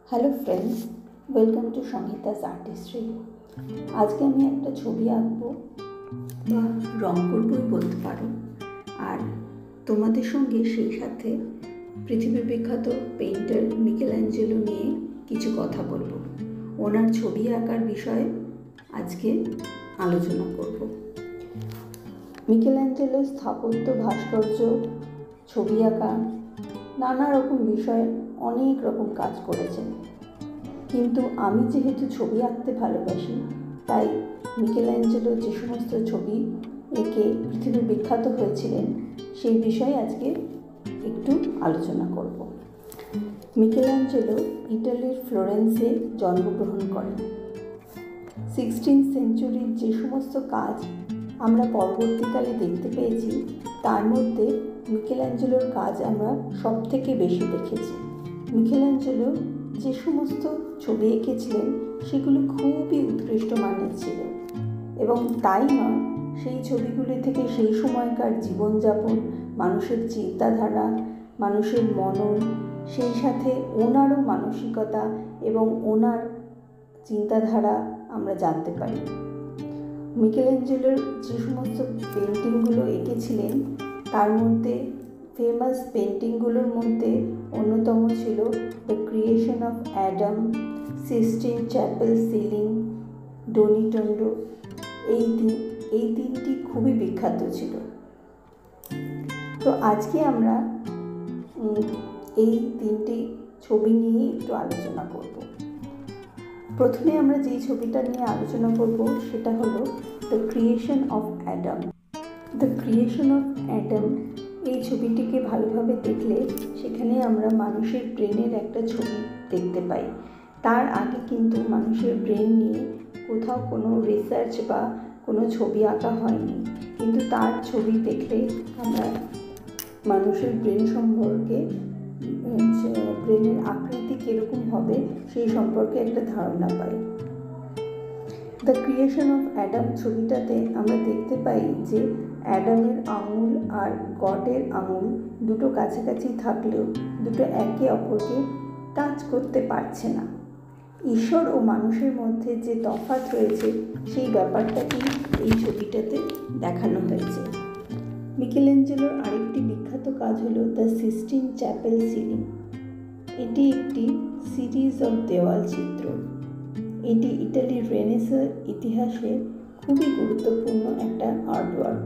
Hello friends, welcome to Sanghita's artistry. আজকে আমি একটা ছবি আঁকবো বা রং করবই বলতে পারো, আর তোমাদের সঙ্গে সেই সাথে পৃথিবীর বিখ্যাত পেইন্টার মিকেলাঞ্জেলো নিয়ে কিছু কথা বলবো। ওনার ছবি আঁকার বিষয়ে আজকে আলোচনা করব। মিকেলাঞ্জেলো স্থাপত্য, ভাস্কর্য, ছবি আঁকা, নানা রকম বিষয়ে অনেক রকম কাজ করেছেন। কিন্তু আমি যেহেতু ছবি আঁকতে ভালোবাসি, তাই মিকেলাঞ্জেলো যে সমস্ত ছবি এঁকে পৃথিবীর বিখ্যাত হয়েছিলেন সেই বিষয়ে আজকে একটু আলোচনা করব। মিকেলাঞ্জেলো ইটালির ফ্লোরেন্সে জন্মগ্রহণ করেন। 16th সেঞ্চুরির যে সমস্ত কাজ আমরা পরবর্তীকালে দেখতে পেয়েছি, তার মধ্যে মিকেলাঞ্জেলোর কাজ আমরা সব থেকে বেশি দেখেছি। মিকেলাঞ্জেলো যে সমস্ত ছবি এঁকেছিলেন সেগুলো খুবই উৎকৃষ্ট মানের ছিল, এবং তাই নয়, সেই ছবিগুলি থেকে সেই সময়কার জীবনযাপন, মানুষের চিন্তাধারা, মানুষের মনন, সেই সাথে ওনারও মানসিকতা এবং ওনার চিন্তাধারা আমরা জানতে পারি। মিকেলাঞ্জেলোর যে সমস্ত পেন্টিংগুলো এঁকেছিলেন তার মধ্যে ফেমাস পেন্টিংগুলোর মধ্যে অন্যতম ছিল the creation of Adam, Sistine chapel ceiling, Doni Tondo. এই তিনটি খুবই বিখ্যাত ছিল। তো আজকে আমরা এই তিনটি ছবি নিয়ে একটু আলোচনা করব। প্রথমে আমরা যেই ছবিটা নিয়ে আলোচনা করব সেটা হলো the creation of Adam. The creation of Adam এই ছবিটিকে ভালোভাবে দেখলে সেখানে আমরা মানুষের ব্রেনের একটা ছবি দেখতে পাই। তার আগে কিন্তু মানুষের ব্রেন নিয়ে কোথাও কোনো রিসার্চ বা কোনো ছবি আঁকা হয়নি, কিন্তু তার ছবি দেখলে আমরা মানুষের ব্রেন সম্পর্কে, ব্রেনের আকৃতি কীরকম হবে সেই সম্পর্কে একটা ধারণা পাই। দ্য ক্রিয়েশন অফ অ্যাডাম ছবিটাতে আমরা দেখতে পাই যে অ্যাডামের আঙুল আর গডের আঙুল দুটো কাছাকাছি থাকলেও দুটো একে অপরকে টাচ করতে পারছে না। ঈশ্বর ও মানুষের মধ্যে যে তফাৎ রয়েছে সেই ব্যাপারটাকেই এই ছবিটাতে দেখানো হয়েছে। মিকেলাঞ্জেলোর আরেকটি বিখ্যাত কাজ হলো দ্য সিস্টিন চ্যাপেল সিলিং। এটি একটি সিরিজ অফ দেওয়াল চিত্র। এটি ইটালির রেনেসাঁ ইতিহাসে খুবই গুরুত্বপূর্ণ একটা আর্টওয়ার্ক।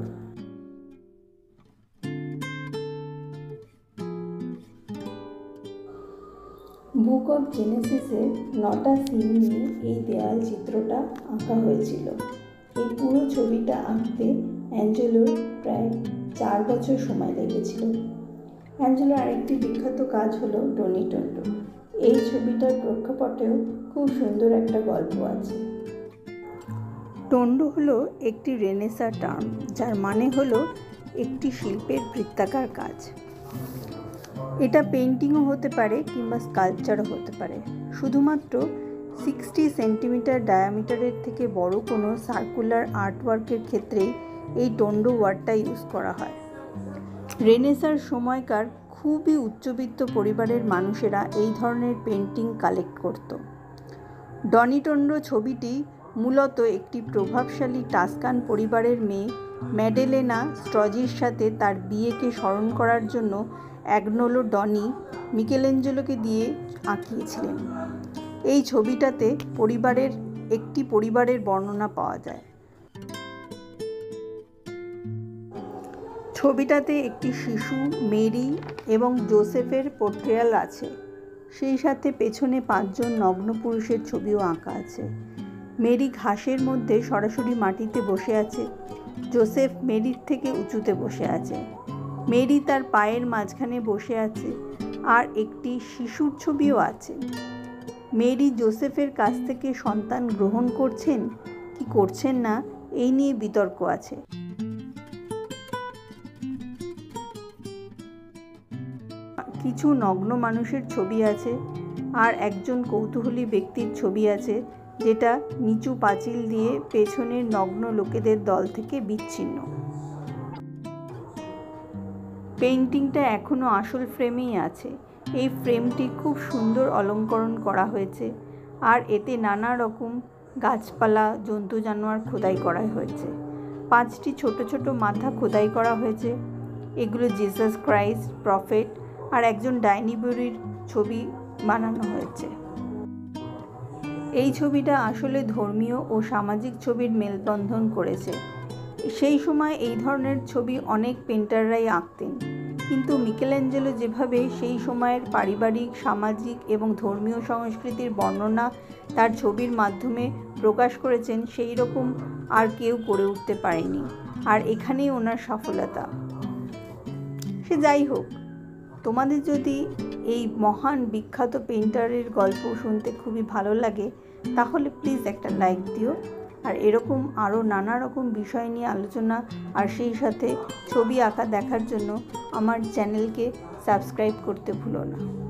বুক অফ জেনেসিসের 9টা সিন নিয়ে এই দেওয়াল চিত্রটা আঁকা হয়েছিল। এই পুরো ছবিটা আঁকতে অ্যাঞ্জেলোর প্রায় 4 বছর সময় লেগেছিল। অ্যাঞ্জেলোর আরেকটি বিখ্যাত কাজ হলো ডোনিটোন্ডো। এই ছবিটার প্রেক্ষাপটেও খুব সুন্দর একটা গল্প আছে। টোন্ডো হলো একটি রেনেসাঁ টার্ম, যার মানে হলো একটি শিল্পের বৃত্তাকার কাজ। এটা পেন্টিংও হতে পারে কিংবা স্কাল্পচারও হতে পারে। শুধুমাত্র 60 সেন্টিমিটার ডায়ামিটারের থেকে বড় কোনো সার্কুলার আর্টওয়ার্কের ক্ষেত্রেই এই টোন্ডো ওয়ার্ডটা ইউজ করা হয়। রেনেসাঁর সময়কার খুবই উচ্চবিত্ত পরিবারের মানুষেরা এই ধরনের পেন্টিং কালেক্ট করত। ডনিটোন্ডো ছবিটি মূলত একটি প্রভাবশালী টাস্কান পরিবারের মেয়ে ম্যাডেলেনা স্ট্রজির সাথে তার বিয়েকে স্মরণ করার জন্য অ্যাগনোলো ডনি মিকেলাঞ্জেলোকে দিয়ে আঁকিয়েছিলেন। এই ছবিটাতে একটি পরিবারের বর্ণনা পাওয়া যায়। ছবিটাতে একটি শিশু, মেরি এবং জোসেফের পোর্ট্রেয়াল আছে। সেই সাথে পেছনে 5 জন নগ্ন পুরুষের ছবিও আঁকা আছে। মেরি ঘাসের মধ্যে সরাসরি মাটিতে বসে আছে। জোসেফ মেরির থেকে উঁচুতে বসে আছে। মেরি তার পায়ের মাঝখানে বসে আছে, আর একটি শিশুর ছবিও আছে। মেরি জোসেফের কাছ থেকে সন্তান গ্রহণ করছেন কি করছেন না এই নিয়ে বিতর্ক আছে। কিছু নগ্ন মানুষের ছবি আছে, আর একজন কৌতূহলী ব্যক্তির ছবি আছে, যেটা নিচু পাঁচিল দিয়ে পেছনের নগ্ন লোকেদের দল থেকে বিচ্ছিন্ন। পেইন্টিংটা এখনও আসল ফ্রেমেই আছে, এই ফ্রেমটি খুব সুন্দর অলঙ্করণ করা হয়েছে, আর এতে নানা রকম গাছপালা, জন্তু জানোয়ার খোদাই করা হয়েছে। 5টি ছোট ছোট মাথা খোদাই করা হয়েছে। এগুলো জিসাস ক্রাইস্ট, প্রফেট আর একজন ডাইনি বুড়ির ছবি বানানো হয়েছে। এই ছবিটা আসলে ধর্মীয় ও সামাজিক ছবির মেলবন্ধন করেছে। সেই সময় এই ধরনের ছবি অনেক পেন্টাররাই আঁকতেন, কিন্তু মিকেলেঞ্জেলো যেভাবে সেই সময়ের পারিবারিক, সামাজিক এবং ধর্মীয় সংস্কৃতির বর্ণনা তার ছবির মাধ্যমে প্রকাশ করেছেন, সেই রকম আর কেউ করে উঠতে পারেনি। আর এখানেই ওনার সফলতা। সে যাই হোক, তোমাদের যদি এই মহান বিখ্যাত পেন্টারের গল্প শুনতে খুবই ভালো লাগে, তাহলে প্লিজ একটা লাইক দিও। আর এরকম আরও নানা রকম বিষয় নিয়ে আলোচনা আর সেই সাথে ছবি আঁকা দেখার জন্য আমার চ্যানেলকে সাবস্ক্রাইব করতে ভুলো না।